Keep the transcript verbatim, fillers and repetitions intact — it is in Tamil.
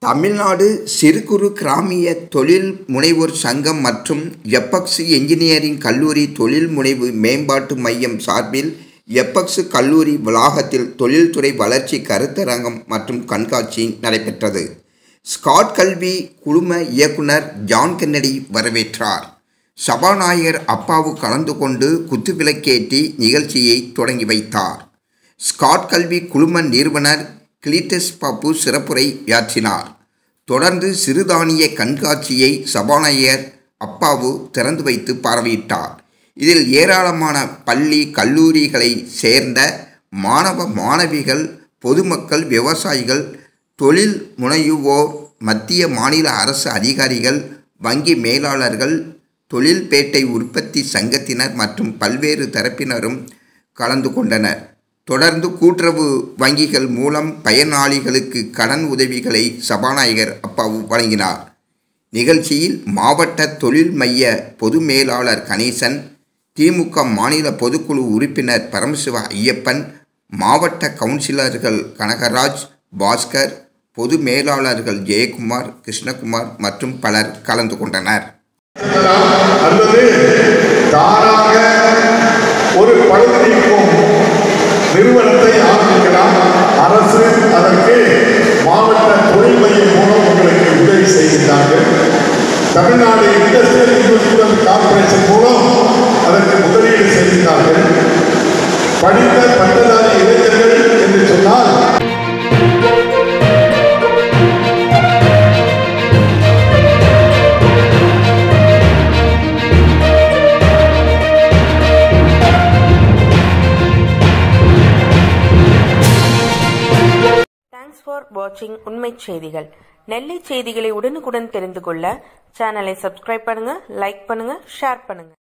தமிழ்நாடு சிறு குறு கிராமிய தொழில் முனைவோர் சங்கம் மற்றும் எப்பக்ஸ் என்ஜினியரிங் கல்லூரி தொழில் முனைவு மேம்பாட்டு மையம் சார்பில் எப்பக்ஸ் கல்லூரி வளாகத்தில் தொழில்துறை வளர்ச்சி கருத்தரங்கம் மற்றும் கண்காட்சி நடைபெற்றது. ஸ்காட் கல்வி குழும இயக்குனர் ஜான் கென்னடி வரவேற்றார். சபாநாயகர் அப்பாவு கலந்து கொண்டு குத்துவிளக்கேற்றி நிகழ்ச்சியை தொடங்கி வைத்தார். ஸ்காட் கல்வி குழும நிறுவனர் கிளீட்டஸ் பாபு சிறப்புரையாற்றினார். தொடர்ந்து சிறுதானிய கண்காட்சியை சபாநாயகர் அப்பாவு திறந்து வைத்து பார்வையிட்டார். இதில் ஏராளமான பள்ளி கல்லூரிகளை சேர்ந்த மாணவ மாணவிகள், பொதுமக்கள், விவசாயிகள், தொழில் முனைவோர், மத்திய மாநில அரசு அதிகாரிகள், வங்கி மேலாளர்கள், தொழில்பேட்டை உற்பத்தி சங்கத்தினர் மற்றும் பல்வேறு தரப்பினரும் கலந்து கொண்டனர். தொடர்ந்து கூட்டுறவு வங்கிகள் மூலம் பயனாளிகளுக்கு கடன் உதவிகளை சபாநாயகர் அப்பாவு வழங்கினார். நிகழ்ச்சியில் மாவட்ட தொழில் மைய பொது மேலாளர் கணேசன், திமுக மாநில பொதுக்குழு உறுப்பினர் பரமசிவ ஐயப்பன், மாவட்ட கவுன்சிலர்கள் கனகராஜ், பாஸ்கர், பொது மேலாளர்கள் ஜெயக்குமார், கிருஷ்ணகுமார் மற்றும் பலர் கலந்து கொண்டனர். ஒரு பழுதளிக்கும் நிறுவனத்தை ஆரம்பிக்கலாம். அரசு அதற்கு மாவட்ட தொழில் மையம் மூலம் உங்களுக்கு உதவி செய்கின்றார்கள். தமிழ்நாடு இண்டஸ்ட்ரியல் இன்வெஸ்ட்மெண்ட் கார்பரேஷன் மூலம் அதற்கு முதலீடு செய்கின்றார்கள். படித்த பட்டதாரி இளைஞர்கள் என்று சொன்னால் ஃபார் வாட்சிங் உண்மை செய்திகள். நெல்லை செய்திகளை உடனுக்குடன் தெரிந்து கொள்ள சேனலை சப்ஸ்கிரைப் பண்ணுங்க, லைக் பண்ணுங்க, ஷேர் பண்ணுங்க.